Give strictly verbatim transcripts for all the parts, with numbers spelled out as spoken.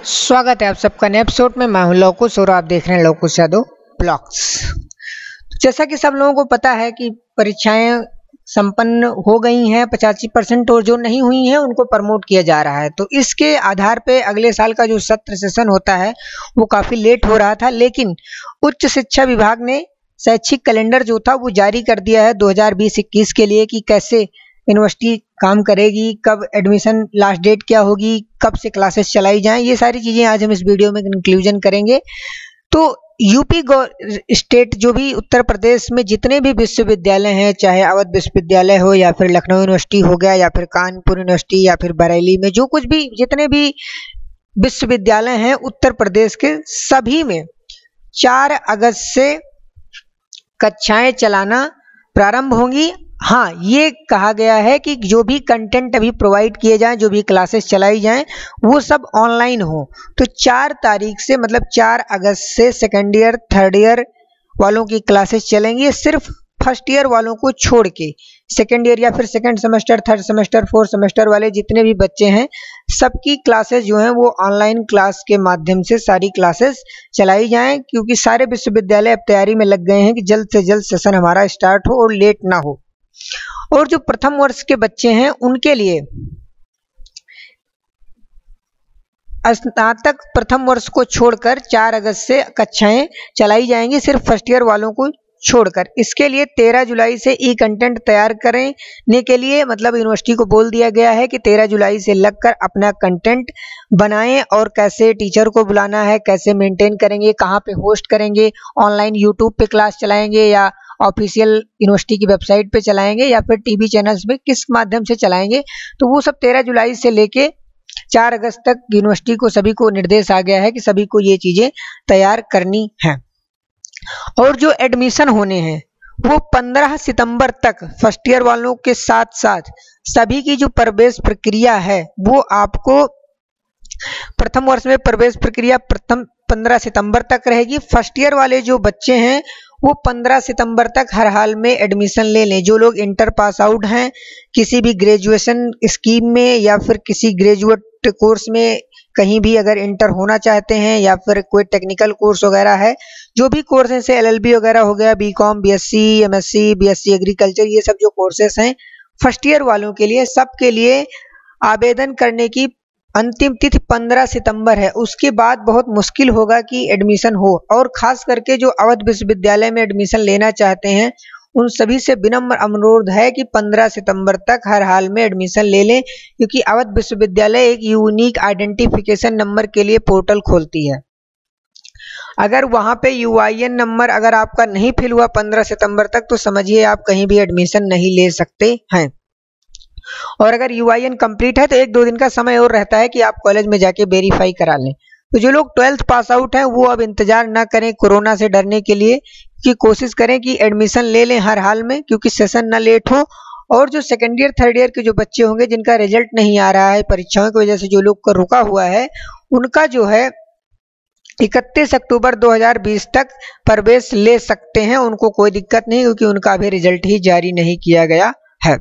स्वागत है आप सबका नए एपिसोड में। मैं हूं लोकुश और आप देख रहे हैं लोकुश यादव ब्लॉग्स। जैसा कि सब लोगों को पता है कि परीक्षाएं संपन्न हो गई हैं पचासी परसेंट, और जो नहीं हुई हैं उनको प्रमोट किया जा रहा है। तो इसके आधार पे अगले साल का जो सत्र सेशन होता है वो काफ़ी लेट हो रहा था, लेकिन उच्च शिक्षा विभाग ने शैक्षिक कैलेंडर जो था वो जारी कर दिया है दो हज़ार बीस इक्कीस के लिए कि कैसे यूनिवर्सिटी काम करेगी, कब एडमिशन लास्ट डेट क्या होगी, कब से क्लासेस चलाई जाएं। ये सारी चीज़ें आज हम इस वीडियो में इंक्लूजन करेंगे। तो यूपी स्टेट जो भी उत्तर प्रदेश में जितने भी विश्वविद्यालय हैं, चाहे अवध विश्वविद्यालय हो या फिर लखनऊ यूनिवर्सिटी हो गया या फिर कानपुर यूनिवर्सिटी या फिर बरेली में, जो कुछ भी जितने भी विश्वविद्यालय हैं उत्तर प्रदेश के, सभी में चार अगस्त से कक्षाएं चलाना प्रारंभ होंगी। हाँ, ये कहा गया है कि जो भी कंटेंट अभी प्रोवाइड किए जाएं, जो भी क्लासेस चलाई जाएं, वो सब ऑनलाइन हो। तो चार तारीख से मतलब चार अगस्त से सेकेंड ईयर थर्ड ईयर वालों की क्लासेस चलेंगी, सिर्फ फर्स्ट ईयर वालों को छोड़ के। सेकेंड ईयर या फिर second semester, third semester, fourth semester वाले जितने भी बच्चे हैं, सबकी क्लासेस जो हैं वो ऑनलाइन क्लास के माध्यम से सारी क्लासेस चलाई जाएं, क्योंकि सारे विश्वविद्यालय अब तैयारी में लग गए हैं कि जल्द से जल्द सेशन हमारा स्टार्ट हो और लेट ना हो। और जो प्रथम वर्ष के बच्चे हैं उनके लिए स्नातक प्रथम वर्ष को छोड़कर चार अगस्त से कक्षाएं चलाई जाएंगी, सिर्फ फर्स्ट ईयर वालों को छोड़कर। इसके लिए तेरह जुलाई से ई कंटेंट तैयार करने के लिए मतलब यूनिवर्सिटी को बोल दिया गया है कि तेरह जुलाई से लगकर अपना कंटेंट बनाएं, और कैसे टीचर को बुलाना है, कैसे मेंटेन करेंगे, कहां पे होस्ट करेंगे, ऑनलाइन यूट्यूब पे क्लास चलाएंगे या ऑफिशियल यूनिवर्सिटी की वेबसाइट पे चलाएंगे या फिर टीवी चैनल्स में, किस माध्यम से चलाएंगे। तो वो सब तेरह जुलाई से लेके चार अगस्त तक यूनिवर्सिटी को सभी को निर्देश आ गया है कि सभी को ये चीजें तैयार करनी है। और जो एडमिशन होने हैं वो पंद्रह सितंबर तक फर्स्ट ईयर वालों के साथ साथ सभी की जो प्रवेश प्रक्रिया है वो आपको प्रथम वर्ष में प्रवेश प्रक्रिया प्रथम पंद्रह सितंबर तक रहेगी। फर्स्ट ईयर वाले जो बच्चे हैं वो पंद्रह सितंबर तक हर हाल में एडमिशन ले लें। जो लोग इंटर पास आउट हैं किसी भी ग्रेजुएशन स्कीम में या फिर किसी ग्रेजुएट कोर्स में, कहीं भी अगर इंटर होना चाहते हैं या फिर कोई टेक्निकल कोर्स वगैरह है, जो भी कोर्स है जैसे एलएलबी वगैरह हो गया, BCom, BSc, MSc, BSc agriculture, ये सब जो कोर्सेस हैं फर्स्ट ईयर वालों के लिए, सबके लिए आवेदन करने की अंतिम तिथि पंद्रह सितंबर है। उसके बाद बहुत मुश्किल होगा कि एडमिशन हो, और खास करके जो अवध विश्वविद्यालय में एडमिशन लेना चाहते हैं उन सभी से विनम्र अनुरोध है कि पंद्रह सितंबर तक हर हाल में एडमिशन ले लें, क्योंकि अवध विश्वविद्यालय एक यूनिक आइडेंटिफिकेशन नंबर के लिए पोर्टल खोलती है। अगर वहां पे यूआईएन नंबर अगर आपका नहीं फिल हुआ पंद्रह सितंबर तक, तो समझिए आप कहीं भी एडमिशन नहीं ले सकते हैं। और अगर यूआईएन कंप्लीट है तो एक दो दिन का समय और रहता है कि आप कॉलेज में जाके वेरीफाई करा लें। तो जो लोग ट्वेल्थ पास आउट हैं वो अब इंतजार ना करें कोरोना से डरने के लिए, कि कोशिश करें कि एडमिशन ले लें हर हाल में, क्योंकि सेशन ना लेट हो। और जो सेकेंड ईयर थर्ड ईयर के जो बच्चे होंगे जिनका रिजल्ट नहीं आ रहा है परीक्षाओं की वजह से, जो लोग का रुका हुआ है, उनका जो है इकतीस अक्टूबर दो हज़ार बीस तक प्रवेश ले सकते हैं। उनको कोई दिक्कत नहीं, क्योंकि उनका अभी रिजल्ट ही जारी नहीं किया गया है।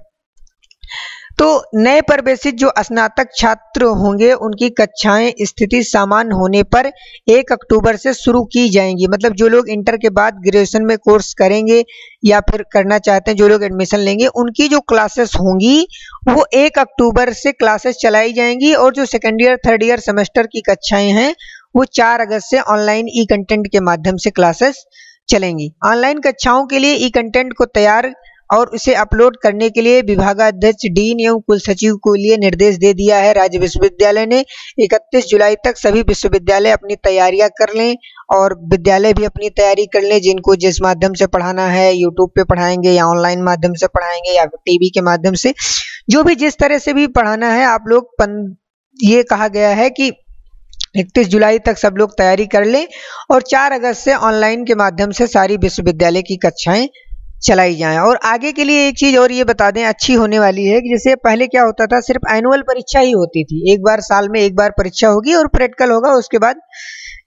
तो नए प्रवेशित जो स्नातक छात्र होंगे उनकी कक्षाएं स्थिति सामान्य होने पर एक अक्टूबर से शुरू की जाएंगी। मतलब जो लोग इंटर के बाद ग्रेजुएशन में कोर्स करेंगे या फिर करना चाहते हैं, जो लोग एडमिशन लेंगे, उनकी जो क्लासेस होंगी वो एक अक्टूबर से क्लासेस चलाई जाएंगी। और जो second year third year semester की कक्षाएं हैं वो चार अगस्त से ऑनलाइन ई कंटेंट के माध्यम से क्लासेस चलेंगी। ऑनलाइन कक्षाओं के लिए ई कंटेंट को तैयार और उसे अपलोड करने के लिए विभागाध्यक्ष, डीन एवं कुल सचिव को लिए निर्देश दे दिया है राज्य विश्वविद्यालय ने। इकतीस जुलाई तक सभी विश्वविद्यालय अपनी तैयारियां कर लें, और विद्यालय भी अपनी तैयारी कर लें। जिनको जिस माध्यम से पढ़ाना है, यूट्यूब पे पढ़ाएंगे या ऑनलाइन माध्यम से पढ़ाएंगे या फिर टीवी के माध्यम से, जो भी जिस तरह से भी पढ़ाना है, आप लोग पन, ये कहा गया है कि इकतीस जुलाई तक सब लोग तैयारी कर लें, और चार अगस्त से ऑनलाइन के माध्यम से सारी विश्वविद्यालय की कक्षाएं चलाई जाएं। और आगे के लिए एक चीज और ये बता दें अच्छी होने वाली है कि जैसे पहले क्या होता था, सिर्फ एनुअल परीक्षा ही होती थी, एक बार साल में एक बार परीक्षा होगी और प्रैक्टिकल होगा, उसके बाद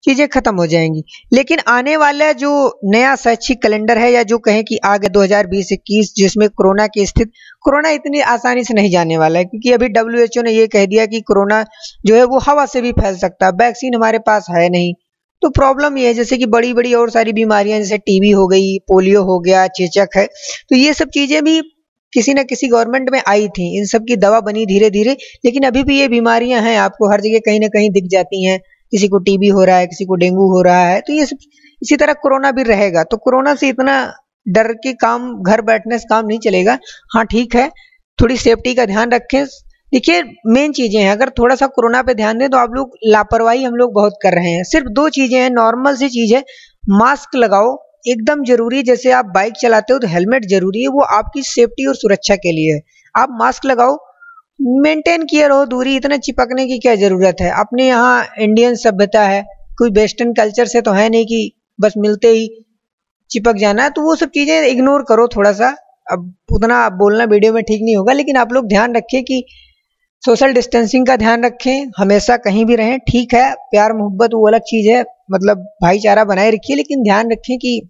चीजें खत्म हो जाएंगी। लेकिन आने वाला जो नया शैक्षिक कैलेंडर है, या जो कहें कि आगे दो हज़ार बीस इक्कीस, जिसमें कोरोना की स्थिति, कोरोना इतनी आसानी से नहीं जाने वाला है, क्योंकि अभी डब्ल्यू एच ओ ने ये कह दिया कि कोरोना जो है वो हवा से भी फैल सकता है, वैक्सीन हमारे पास है नहीं। तो प्रॉब्लम ये है, जैसे कि बड़ी बड़ी और सारी बीमारियां, जैसे टीबी हो गई, पोलियो हो गया, चेचक है, तो ये सब चीजें भी किसी न किसी गवर्नमेंट में आई थी, इन सब की दवा बनी धीरे धीरे, लेकिन अभी भी ये बीमारियां हैं, आपको हर जगह कहीं ना कहीं दिख जाती हैं। किसी को टीबी हो रहा है, किसी को डेंगू हो रहा है, तो ये सब इसी तरह कोरोना भी रहेगा। तो कोरोना से इतना डर के काम, घर बैठने से काम नहीं चलेगा। हाँ ठीक है, थोड़ी सेफ्टी का ध्यान रखें। देखिए मेन चीजें हैं, अगर थोड़ा सा कोरोना पे ध्यान दें तो आप लोग लापरवाही हम लोग बहुत कर रहे हैं। सिर्फ दो चीजें हैं, नॉर्मल सी चीज है, मास्क लगाओ एकदम जरूरी। जैसे आप बाइक चलाते हो तो हेलमेट जरूरी है, वो आपकी सेफ्टी और सुरक्षा के लिए है। आप मास्क लगाओ, मेंटेन किए रहो दूरी, इतना चिपकने की क्या जरूरत है। अपने यहाँ इंडियन सभ्यता है, कोई वेस्टर्न कल्चर से तो है नहीं कि बस मिलते ही चिपक जाना है। तो वो सब चीजें इग्नोर करो थोड़ा सा। अब उतना बोलना वीडियो में ठीक नहीं होगा, लेकिन आप लोग ध्यान रखिए कि सोशल डिस्टेंसिंग का ध्यान रखें, हमेशा कहीं भी रहें। ठीक है, प्यार मोहब्बत वो अलग चीज है, मतलब भाईचारा बनाए रखिए, लेकिन ध्यान रखें कि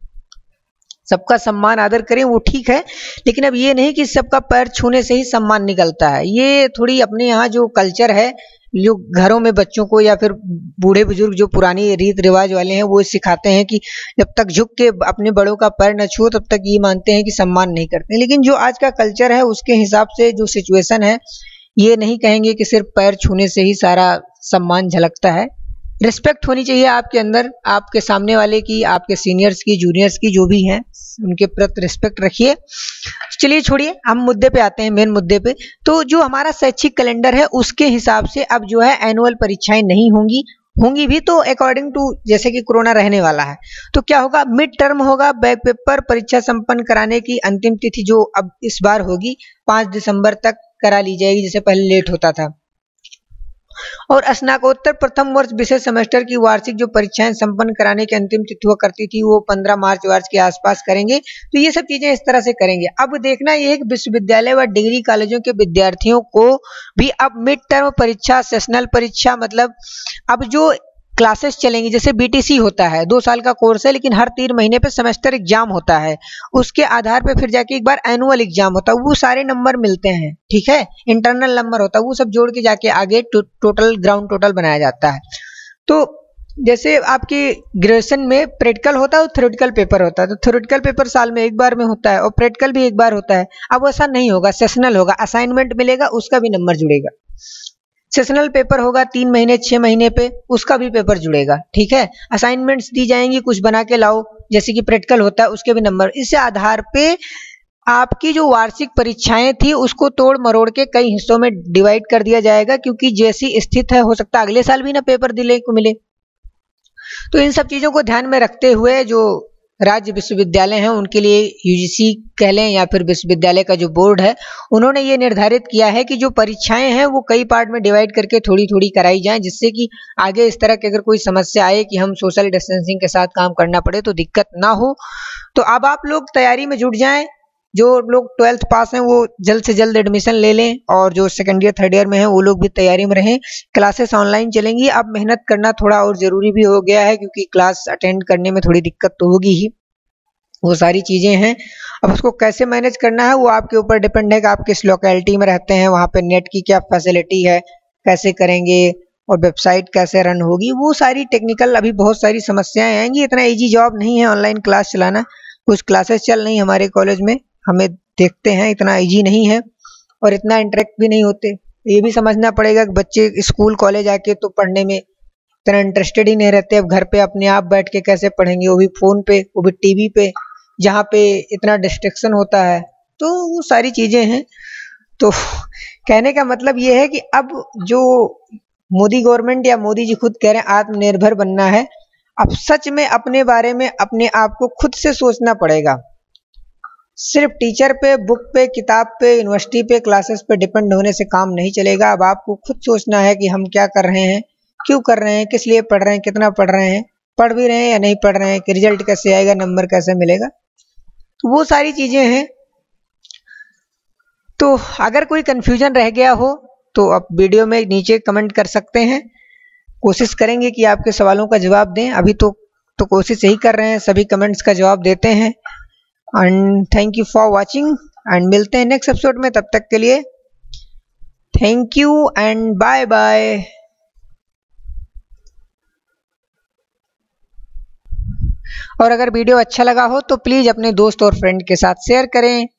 सबका सम्मान आदर करें, वो ठीक है। लेकिन अब ये नहीं कि सबका पैर छूने से ही सम्मान निकलता है। ये थोड़ी अपने यहाँ जो कल्चर है, जो घरों में बच्चों को या फिर बूढ़े बुजुर्ग जो पुरानी रीत रिवाज वाले हैं, वो सिखाते हैं कि जब तक झुक के अपने बड़ों का पैर न छुओ तब तक ये मानते हैं कि सम्मान नहीं करते। लेकिन जो आज का कल्चर है उसके हिसाब से जो सिचुएशन है, ये नहीं कहेंगे कि सिर्फ पैर छूने से ही सारा सम्मान झलकता है। रिस्पेक्ट होनी चाहिए आपके अंदर, आपके सामने वाले की, आपके सीनियर्स की, जूनियर्स की, जो भी हैं उनके प्रति रिस्पेक्ट रखिए। चलिए छोड़िए, हम मुद्दे पे आते हैं, मेन मुद्दे पे। तो जो हमारा शैक्षिक कैलेंडर है उसके हिसाब से अब जो है एनुअल परीक्षाएं नहीं होंगी, होंगी भी तो अकॉर्डिंग टू, जैसे कि कोरोना रहने वाला है तो क्या होगा, मिड टर्म होगा। बैक पेपर परीक्षा संपन्न कराने की अंतिम तिथि जो अब इस बार होगी पांच दिसंबर तक करा ली जाएगी, जैसे पहले लेट होता था। और स्नातकोत्तर प्रथम वर्ष विशेष सेमेस्टर की वार्षिक जो परीक्षाएं संपन्न कराने की अंतिम तिथि हुआ करती थी वो पंद्रह मार्च वार्ष के आसपास करेंगे। तो ये सब चीजें इस तरह से करेंगे। अब देखना ये है कि विश्वविद्यालय व डिग्री कॉलेजों के विद्यार्थियों को भी अब मिड टर्म परीक्षा, सेशनल परीक्षा, मतलब अब जो क्लासेस चलेंगी, जैसे बी टी सी होता है, दो साल का कोर्स है, लेकिन हर तीन महीने पे सेमेस्टर एग्जाम होता है, उसके आधार पे फिर जाके एक बार एनुअल एग्जाम होता है, वो सारे नंबर मिलते हैं, ठीक है, इंटरनल नंबर होता है, वो सब जोड़ के जाके आगे टो, टोटल ग्राउंड टोटल बनाया जाता है। तो जैसे आपकी ग्रेजुएशन में प्रैक्टिकल होता है और थ्योरेटिकल पेपर होता है, तो थ्योरेटिकल पेपर साल में एक बार में होता है और प्रैक्टिकल भी एक बार होता है। अब ऐसा नहीं होगा, सेशनल होगा, असाइनमेंट मिलेगा, उसका भी नंबर जुड़ेगा। सेशनल पेपर होगा तीन महीने छह महीने पे, उसका भी पेपर जुड़ेगा, ठीक है। असाइनमेंट्स दी जाएंगी, कुछ बना के लाओ, जैसे कि प्रैक्टिकल होता है, उसके भी नंबर। इस आधार पे आपकी जो वार्षिक परीक्षाएं थी उसको तोड़ मरोड़ के कई हिस्सों में डिवाइड कर दिया जाएगा, क्योंकि जैसी स्थिति है हो सकता है अगले साल भी ना पेपर दिले को मिले। तो इन सब चीजों को ध्यान में रखते हुए जो राज्य विश्वविद्यालय हैं उनके लिए यू जी सी कह लें या फिर विश्वविद्यालय का जो बोर्ड है, उन्होंने ये निर्धारित किया है कि जो परीक्षाएं हैं वो कई पार्ट में डिवाइड करके थोड़ी थोड़ी कराई जाएं, जिससे कि आगे इस तरह की अगर कोई समस्या आए कि हम सोशल डिस्टेंसिंग के साथ काम करना पड़े तो दिक्कत ना हो। तो अब आप लोग तैयारी में जुट जाएं। जो लोग ट्वेल्थ पास हैं वो जल्द से जल्द एडमिशन ले लें, और जो सेकंड ईयर थर्ड ईयर में हैं वो लोग भी तैयारी में रहें। क्लासेस ऑनलाइन चलेंगी, अब मेहनत करना थोड़ा और जरूरी भी हो गया है, क्योंकि क्लास अटेंड करने में थोड़ी दिक्कत तो होगी ही, वो सारी चीजें हैं। अब उसको कैसे मैनेज करना है वो आपके ऊपर डिपेंड है कि आप किस लोकेलिटी में रहते हैं, वहाँ पे नेट की क्या फैसिलिटी है, कैसे करेंगे, और वेबसाइट कैसे रन होगी, वो सारी टेक्निकल अभी बहुत सारी समस्याएं आएंगी। इतना इजी जॉब नहीं है ऑनलाइन क्लास चलाना। कुछ क्लासेस चल रही हमारे कॉलेज में, हमें देखते हैं इतना इजी नहीं है और इतना इंटरेक्ट भी नहीं होते। ये भी समझना पड़ेगा कि बच्चे स्कूल कॉलेज आके तो पढ़ने में इतना इंटरेस्टेड ही नहीं रहते। अब घर पे अपने आप बैठ के कैसे पढ़ेंगे, वो भी फोन पे, वो भी टीवी पे, जहाँ पे इतना डिस्ट्रैक्शन होता है। तो वो सारी चीजें हैं। तो कहने का मतलब ये है कि अब जो मोदी गवर्नमेंट या मोदी जी खुद कह रहे हैं आत्मनिर्भर बनना है, अब सच में अपने बारे में अपने आप को खुद से सोचना पड़ेगा। सिर्फ टीचर पे, बुक पे, किताब पे, यूनिवर्सिटी पे, क्लासेस पे डिपेंड होने से काम नहीं चलेगा। अब आपको खुद सोचना है कि हम क्या कर रहे हैं, क्यों कर रहे हैं, किस लिए पढ़ रहे हैं, कितना पढ़ रहे हैं, पढ़ भी रहे हैं या नहीं पढ़ रहे हैं, कि रिजल्ट कैसे आएगा, नंबर कैसे मिलेगा, तो वो सारी चीजें हैं। तो अगर कोई कंफ्यूजन रह गया हो तो आप वीडियो में नीचे कमेंट कर सकते हैं। कोशिश करेंगे कि आपके सवालों का जवाब दें। अभी तो तो कोशिश यही कर रहे हैं, सभी कमेंट्स का जवाब देते हैं। And thank you for watching and मिलते हैं नेक्स्ट एपिसोड में। तब तक के लिए thank you and bye bye. और अगर वीडियो अच्छा लगा हो तो प्लीज़ अपने दोस्त और फ्रेंड के साथ शेयर करें।